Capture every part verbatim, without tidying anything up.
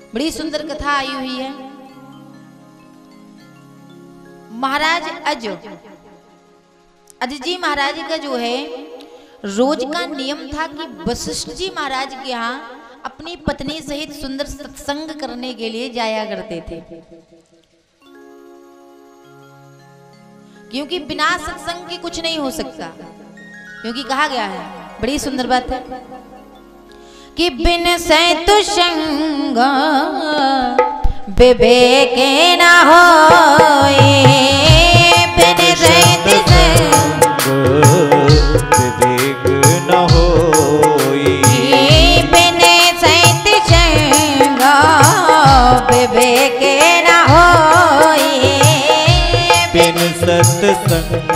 बड़ी सुंदर कथा आई हुई है। महाराज अज अज जी महाराज का जो है रोज का नियम था कि वशिष्ठ जी महाराज के यहाँ अपनी पत्नी सहित सुंदर सत्संग करने के लिए जाया करते थे, क्योंकि बिना सत्संग के कुछ नहीं हो सकता। क्योंकि कहा गया है, बड़ी सुंदर बात है कि बिन सैतु संग विवेक न होए, बिन सैतु संग विवेक न होए, बिन सैतु संग विवेक न होए, बिन सत्संग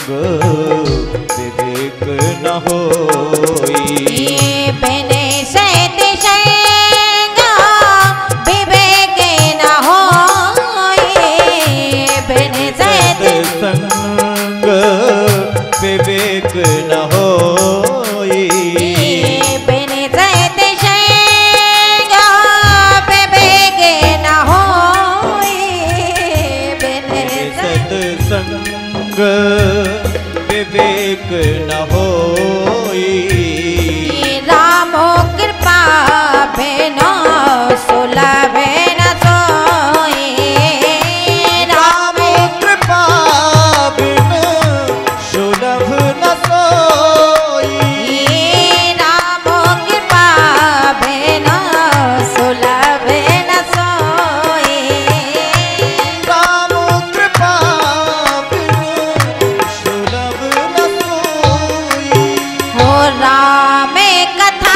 विवेक न होए, बिन सैतु संग विवेक न होए, बिन सैतु संग विवेक न होए, बिन सैतु संग विवेक न होए, बिन सत्संग विवेक न होए, रामो कृपा बिना सुलभ न सोए, रामो कृपा बिन सुलभ न सोई, रामो कृपा बिना सुलभ न सोए, राम कृपा बिन सुलभ न सोई, हो राम कथा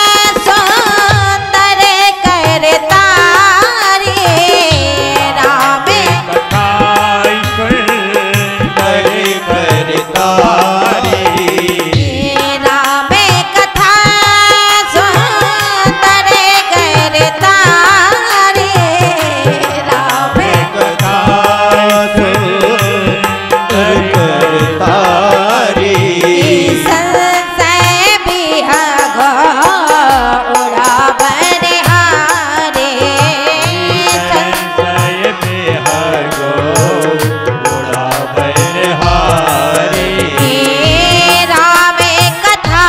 सुंदर करता रे, राम कथाई करे करतारी, राम कथा सुंदर करता रे, राम कथा सुंदर करतारी, संशय बिहग उड़ावन हारे, संशय बिहगो उड़ावन हारे, राम कथा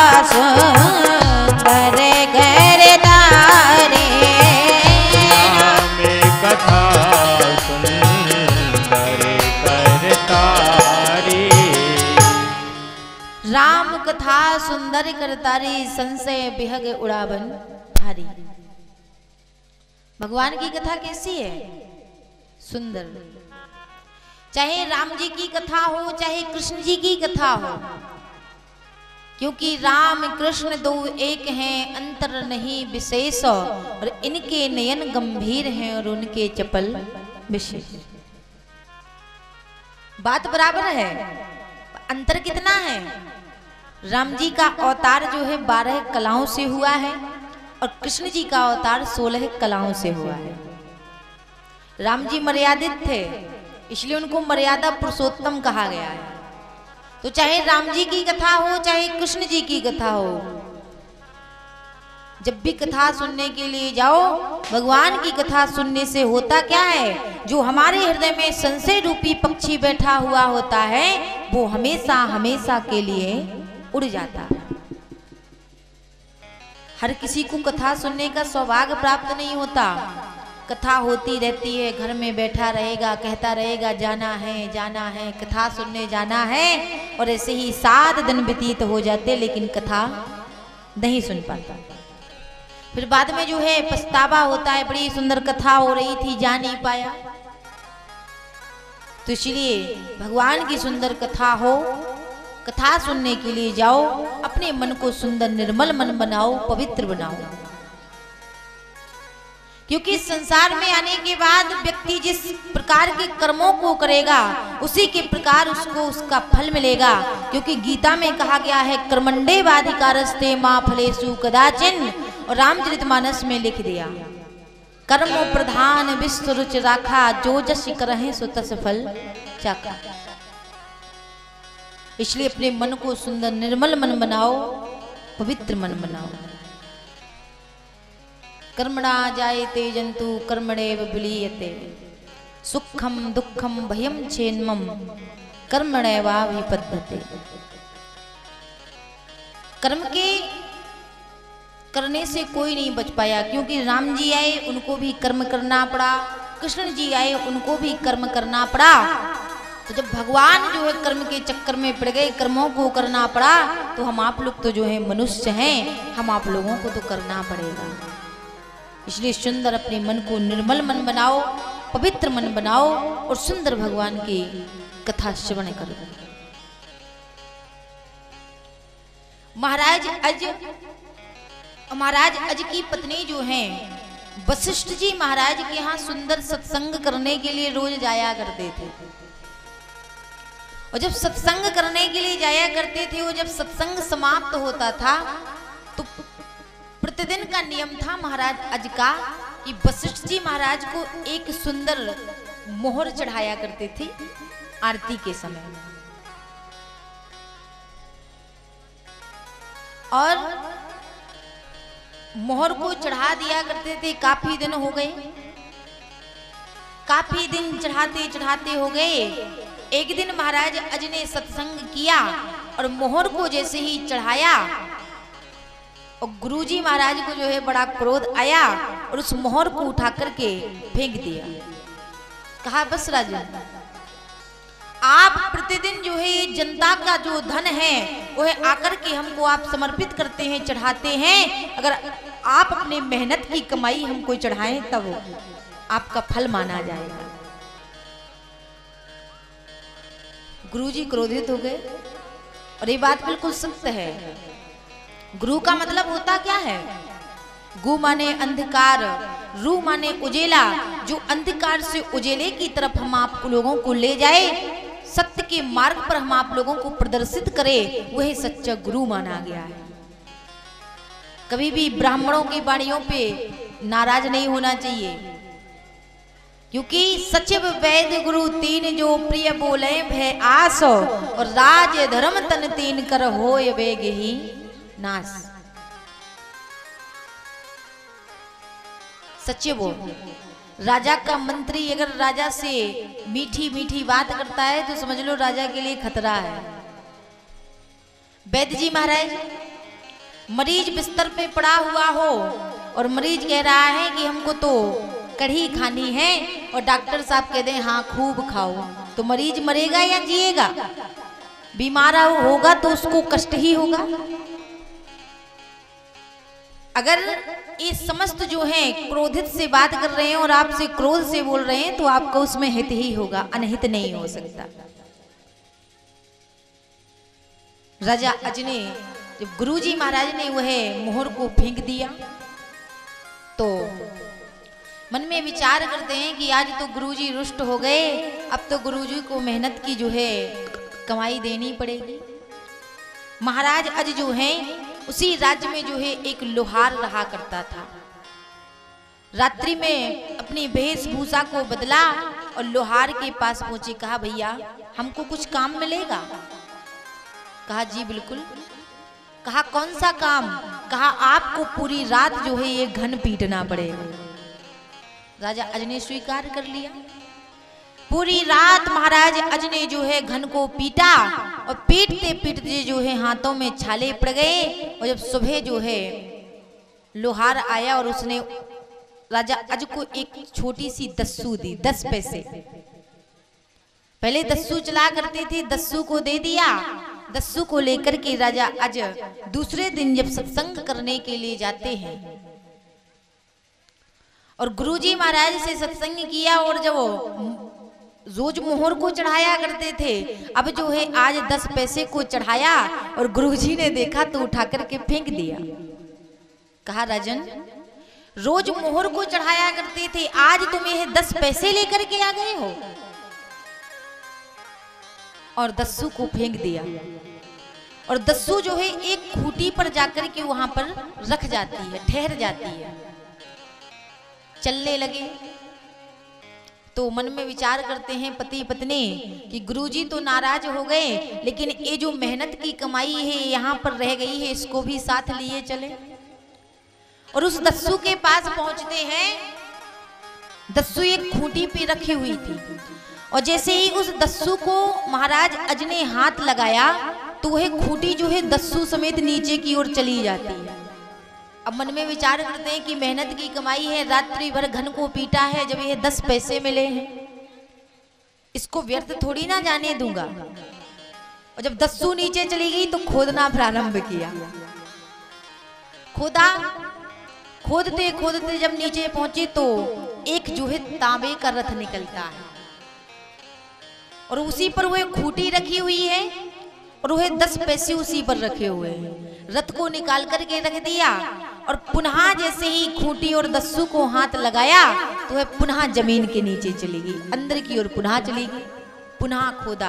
सुंदर करता रे, राम कथा सुंदर करतारी, राम कथा सुंदर करतारी, संशय बिहग उड़ावन हारी। भगवान की कथा कैसी है? सुंदर। चाहे राम जी की कथा हो, चाहे कृष्ण जी की कथा हो, क्योंकि राम कृष्ण दो एक हैं, अंतर नहीं विशेष, और इनके नयन गंभीर हैं और उनके चपल विशेष। बात बराबर है, अंतर कितना है? राम जी का अवतार जो है बारह कलाओं से हुआ है और कृष्ण जी का अवतार सोलह कलाओं से हुआ है। राम जी मर्यादित थे, इसलिए उनको मर्यादा पुरुषोत्तम कहा गया है। तो चाहे राम जी की कथा हो, चाहे कृष्ण जी की कथा हो, जब भी कथा सुनने के लिए जाओ, भगवान की कथा सुनने से होता क्या है? जो हमारे हृदय में संशय रूपी पक्षी बैठा हुआ होता है, वो हमेशा हमेशा के लिए उड़ जाता है। हर किसी को कथा सुनने का सौभाग्य प्राप्त नहीं होता। कथा होती रहती है, घर में बैठा रहेगा, कहता रहेगा जाना है जाना है, कथा सुनने जाना है, और ऐसे ही सात दिन व्यतीत हो जाते, लेकिन कथा नहीं सुन पाता। फिर बाद में जो है पछतावा होता है, बड़ी सुंदर कथा हो रही थी, जा नहीं पाया। तो इसलिए भगवान की सुंदर कथा हो, कथा सुनने के लिए जाओ, अपने मन को सुंदर निर्मल मन बनाओ, पवित्र बनाओ। क्योंकि संसार में आने के बाद व्यक्ति जिस प्रकार के कर्मों को करेगा, उसी के प्रकार उसको उसका फल मिलेगा। क्योंकि गीता में कहा गया है, कर्मण्डेवाधिकारस्ते मां फलेषु कदाचिन, और रामचरितमानस में लिख दिया, कर्म प्रधान विश्व रुच राखा, जो जस करहि सो तस फल चाखा। इसलिए अपने मन को सुंदर निर्मल मन बनाओ, पवित्र मन बनाओ। कर्मणा जायते जंतु कर्मणेव विलीयते, सुखम दुखम भयम चेन्मम कर्मणैवाभिपद्यते। कर्म के करने से कोई नहीं बच पाया, क्योंकि राम जी आए उनको भी कर्म करना पड़ा, कृष्ण जी आए उनको भी कर्म करना पड़ा। तो जब भगवान जो है कर्म के चक्कर में पड़ गए, कर्मों को करना पड़ा, तो हम आप लोग तो जो है मनुष्य हैं, हम आप लोगों को तो करना पड़ेगा। इसलिए सुंदर अपने मन को निर्मल मन बनाओ, पवित्र मन बनाओ और सुंदर भगवान की कथा श्रवण करो। महाराज अज महाराज अज की पत्नी जो हैं वशिष्ठ जी महाराज के यहाँ सुंदर सत्संग करने के लिए रोज जाया करते थे। और जब सत्संग करने के लिए जाया करते थे, वो जब सत्संग समाप्त होता था तो प्रतिदिन का नियम था महाराज अज का कि वशिष्ठ जी महाराज को एक सुंदर मोहर चढ़ाया करते थे आरती के समय। और मोहर को चढ़ा दिया करते थे। काफी दिन हो गए, काफी दिन चढ़ाते चढ़ाते हो गए। एक दिन महाराज अज ने सत्संग किया और मोहर को जैसे ही चढ़ाया और गुरुजी महाराज को जो है बड़ा क्रोध आया और उस मोहर को उठा करके फेंक दिया। कहा बस राजन, आप प्रतिदिन जो है ये जनता का जो धन है वो है आकर के हमको आप समर्पित करते हैं, चढ़ाते हैं। अगर आप अपने मेहनत की कमाई हमको चढ़ाएं तब आपका फल माना जाएगा। गुरुजी क्रोधित हो गए और ये बात बिल्कुल सत्य है। गुरु का मतलब होता क्या है? गु माने अंधकार, रू माने उजेला। जो अंधकार से उजेले की तरफ हम आप लोगों को ले जाए, सत्य के मार्ग पर हम आप लोगों को प्रदर्शित करे, वही सच्चा गुरु माना गया है। कभी भी ब्राह्मणों की वाणियों पे नाराज नहीं होना चाहिए, क्योंकि सचिव वैद्य गुरु तीन जो प्रिय बोले भय आस, और राज धर्म तन तीन कर होय वेग ही नाश। सचिव राजा का मंत्री अगर राजा से मीठी मीठी बात करता है तो समझ लो राजा के लिए खतरा है। वैद्य जी महाराज, मरीज बिस्तर पे पड़ा हुआ हो और मरीज कह रहा है कि हमको तो कढ़ी खानी है, और डॉक्टर साहब कह दें हाँ खूब खाओ, तो मरीज मरेगा या जिएगा? बीमार होगा तो उसको कष्ट ही होगा। अगर ये समस्त जो हैं क्रोधित से बात कर रहे हैं और आपसे क्रोध से बोल रहे हैं तो आपको उसमें हित ही होगा, अनहित नहीं हो सकता। राजा अज ने जब गुरुजी महाराज ने वह मोहर को फेंक दिया तो मन में विचार करते हैं कि आज तो गुरुजी रुष्ट हो गए, अब तो गुरुजी को मेहनत की जो है कमाई देनी पड़ेगी। महाराज अज जो है उसी राज्य में जो है एक लोहार रहा करता था। रात्रि में अपनी वेशभूषा को बदला और लोहार के पास पहुंचे। कहा भैया हमको कुछ काम मिलेगा? कहा जी बिल्कुल। कहा कौन सा काम? कहा आपको पूरी रात जो है ये घन पीटना पड़ेगा। राजा अज ने स्वीकार कर लिया। पूरी रात महाराज अज ने जो है घन को पीटा और पीटते पीटते जो है हाथों में छाले पड़ गए। और जब सुबह जो है लोहार आया और उसने राजा अज को एक छोटी सी दस्सू दी, दस पैसे। पहले दस्सू चला करते थे, दस्सू को दे दिया। दस्सू को लेकर के राजा अज दूसरे दिन जब सत्संग करने के लिए जाते हैं और गुरुजी महाराज से सत्संग किया, और जब रोज मोहर को चढ़ाया करते थे, अब जो है आज दस पैसे को चढ़ाया और गुरुजी ने देखा तो उठा करके फेंक दिया। कहा राजन रोज मोहर को चढ़ाया करते थे, आज तुम ये दस पैसे लेकर के आ गए हो? और दस्सू को फेंक दिया। और दस्सू जो है एक खूंटी पर जाकर के वहां पर रख जाती है, ठहर जाती है। चलने लगे तो मन में विचार करते हैं पति पत्नी कि गुरुजी तो नाराज हो गए, लेकिन ये जो मेहनत की कमाई है यहाँ पर रह गई है, इसको भी साथ लिए चले। और उस दस्यु के पास पहुंचते हैं। दस्यु एक खूंटी पे रखी हुई थी और जैसे ही उस दस्यु को महाराज अज ने हाथ लगाया तो वह खूंटी जो है दस्यु समेत नीचे की ओर चली जाती है। अब मन में विचार करते हैं कि मेहनत की कमाई है, रात्रि भर घन को पीटा है, जब ये दस पैसे मिले हैं इसको व्यर्थ थोड़ी ना जाने दूंगा। और जब दस्यु नीचे चली गई तो खोदना प्रारंभ किया। खोदा, खोदते खोदते जब नीचे पहुंचे तो एक जो है तांबे का रथ निकलता है और उसी पर वह खूंटी रखी हुई है और वह दस पैसे उसी पर रखे हुए हैं। रथ को निकाल करके रख दिया और पुनः जैसे ही खूंटी और दस्यु को हाथ लगाया तो वह पुनः जमीन के नीचे चली गई, अंदर की ओर पुनः चली गई। पुनः खोदा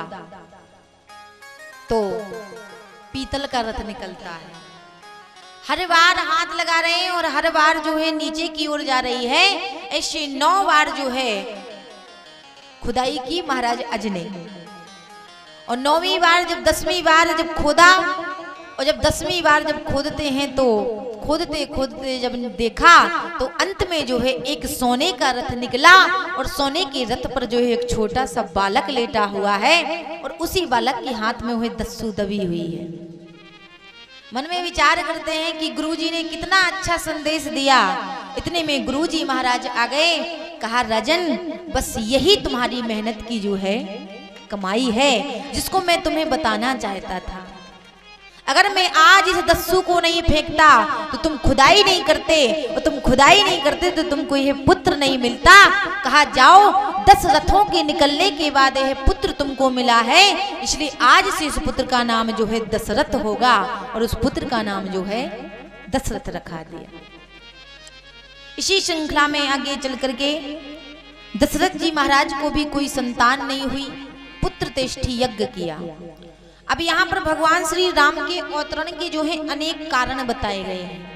तो पीतल का रथ निकलता है। हर बार हाथ लगा रहे हैं और हर बार जो है नीचे की ओर जा रही है। ऐसे नौ बार जो है खुदाई की महाराज अज ने। और नौवीं बार जब दसवीं बार जब खोदा और जब दसवीं बार जब खोदते हैं तो खोदते खोदते जब देखा तो अंत में जो है एक सोने का रथ निकला और सोने के रथ पर जो है एक छोटा सा बालक लेटा हुआ है और उसी बालक के हाथ में वह दस्यु दबी हुई है। मन में विचार करते हैं कि गुरुजी ने कितना अच्छा संदेश दिया। इतने में गुरुजी महाराज आ गए। कहा राजन बस यही तुम्हारी मेहनत की जो है कमाई है जिसको मैं तुम्हें बताना चाहता था। अगर मैं आज इस दस्यु को नहीं फेंकता तो तुम खुदाई नहीं करते और तुम खुदाई नहीं करते तो तुमको यह पुत्र नहीं मिलता। कहा जाओ, दस रथों के निकलने के बाद यह पुत्र तुमको मिला है, इसलिए आज से इस पुत्र का नाम जो है दशरथ होगा। और उस पुत्र का नाम जो है दशरथ रखा दिया। इसी श्रृंखला में आगे चल करके दशरथ जी महाराज को भी कोई संतान नहीं हुई, पुत्र तेष्ठी यज्ञ किया। अब यहाँ पर भगवान श्री राम के अवतरण के जो है अनेक कारण बताए गए हैं।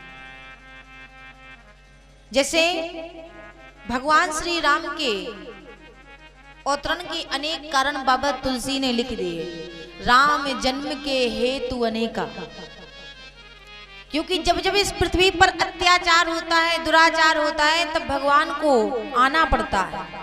जैसे भगवान श्री राम के अवतरण के अनेक कारण बाबा तुलसी ने लिख दिए। राम जन्म के हेतु अनेका, क्योंकि जब जब इस पृथ्वी पर अत्याचार होता है, दुराचार होता है, तब भगवान को आना पड़ता है।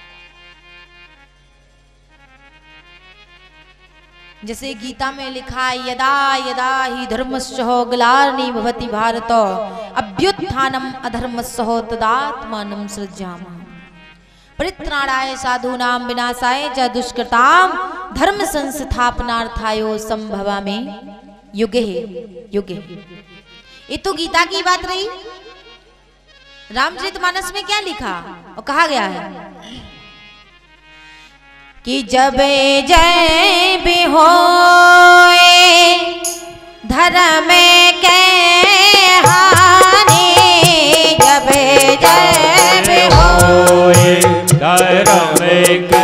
जैसे गीता में लिखा है, यदा यदा ही धर्मस्य ग्लानि भवति भारत अभ्युत्थानम अधर्मस्य तदात्मानं सृजामः परित्राणाय साधूनां विनाशाय च दुष्कृतां धर्म संस्थापनार्थाय संभवामि युगे युगे। ये तो गीता की बात रही। रामचरितमानस में क्या लिखा और कहा गया है कि जब जय भी होए धर्म के हानि, जब जय भी होए धर्म के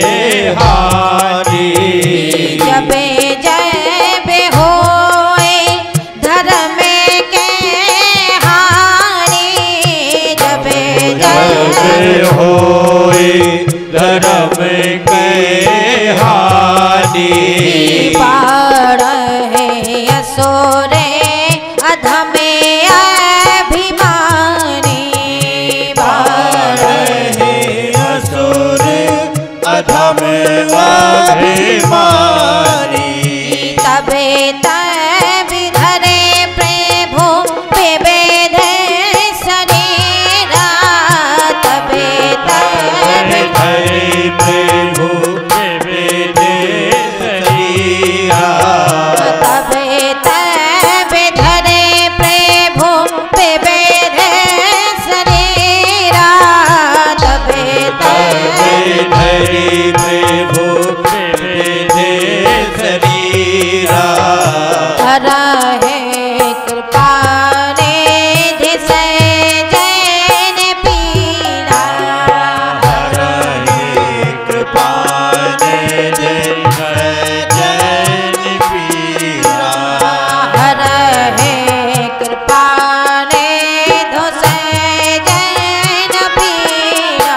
हानि, जब जय भी होए धर्म के हानि, जब जय होए धर्म के हानि, पाड़ है असुरे अधम अभिमानी, पाड़ है असुर अधम अभिमानी, तबे तब धरे प्रभु पे बेधे शरीरा, तबे तब धरे प्रभु पे बेधे शरीरा, तबे तब धरे प्रभु पे बेधे शरीरा, तबे तब धरे प्रभु पे बेधे शरीरा, धरा है कृपा निधि से जैन पीरा, हरे कृपा निधि जैन पीरा, हर है कृपा निधि से जैन पीरा।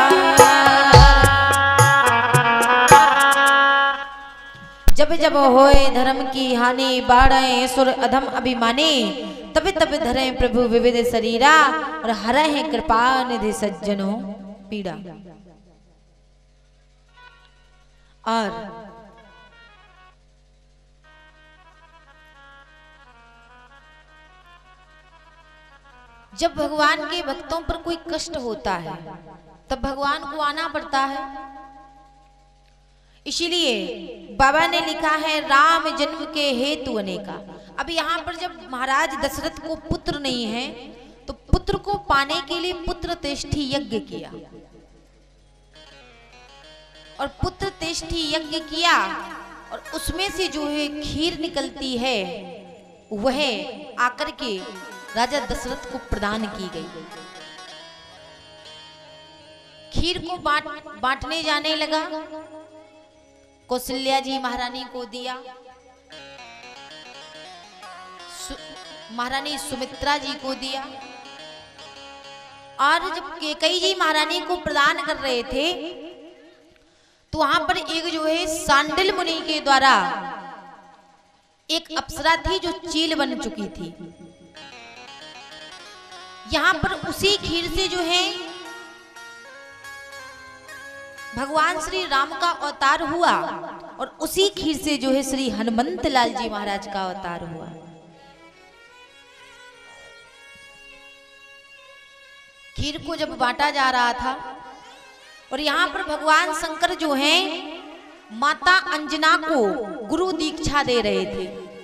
जब जब होए धर्म की हानि, बाढ़े सुर अधम अभिमानी, तबे तबे धरे प्रभु विविध शरीरा और हरे हैं कृपा निधि सज्जनों पीड़ा। और जब भगवान के भक्तों पर कोई कष्ट होता है तब भगवान को आना पड़ता है। इसीलिए बाबा ने लिखा है राम जन्म के हेतु अनेका। अब यहाँ पर जब महाराज दशरथ को पुत्र नहीं है तो पुत्र को पाने के लिए पुत्र तेष्ठी यज्ञ किया और पुत्र तेष्ठी यज्ञ किया और उसमें से जो है खीर निकलती है वह आकर के राजा दशरथ को प्रदान की गई। खीर को बांट बांटने जाने लगा, कौशल्या जी महारानी को दिया, सु, महारानी सुमित्रा जी को दिया, और जब कैकेयी जी महारानी को प्रदान कर रहे थे तो वहां पर एक जो है सांडिल मुनि के द्वारा एक अप्सरा थी जो चील बन चुकी थी। यहां पर उसी खीर से जो है भगवान श्री राम का अवतार हुआ और उसी खीर से जो है श्री हनुमंत लाल जी महाराज का अवतार हुआ। खीर को जब बांटा जा रहा था और यहाँ पर भगवान शंकर जो हैं माता अंजना को गुरु दीक्षा दे रहे थे।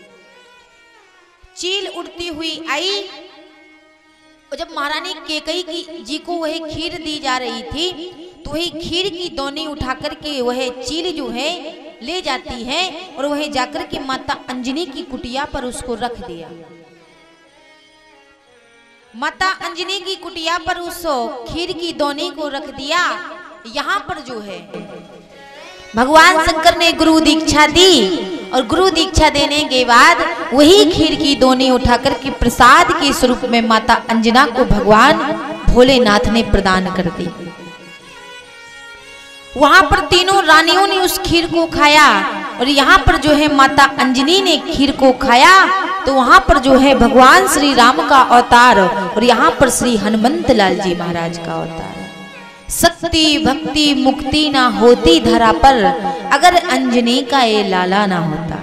चील उड़ती हुई आई और जब महारानी कैकेयी की जी को वह खीर दी जा रही थी तो वही खीर की दोनी उठा करके वह चील जो है ले जाती है और वह जाकर के माता अंजनी की कुटिया पर उसको रख दिया। माता अंजनी की कुटिया पर उस खीर की दोनी को रख दिया। यहाँ पर जो है भगवान शंकर ने गुरु दीक्षा दी और गुरु दीक्षा देने के बाद वही खीर की दोनी उठाकर के प्रसाद के स्वरूप में माता अंजना को भगवान भोलेनाथ ने प्रदान कर दी। वहां पर तीनों रानियों ने उस खीर को खाया और यहाँ पर जो है माता अंजनी ने खीर को खाया तो वहां पर जो है भगवान श्री राम का अवतार और यहाँ पर श्री हनुमंत लाल जी महाराज का अवतार। शक्ति भक्ति मुक्ति ना होती धरा पर अगर अंजनी का ये लाला ना होता।